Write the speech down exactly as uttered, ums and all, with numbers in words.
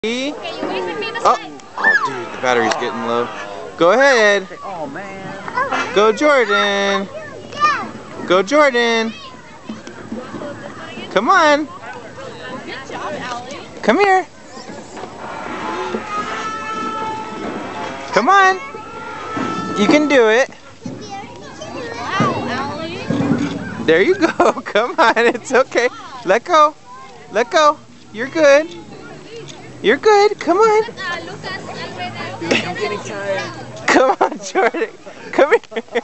Okay, you wait with me this oh. Way. Oh, dude, the battery's getting low. Go ahead. Oh, man. Go, Jordan. Go, Jordan. Come on. Good job, Allie. Come here. Come on. You can do it. Wow, Allie. There you go. Come on. It's okay. Let go. Let go. You're good. You're good. Come on. I'm getting tired. Come on, Jordan. Come here.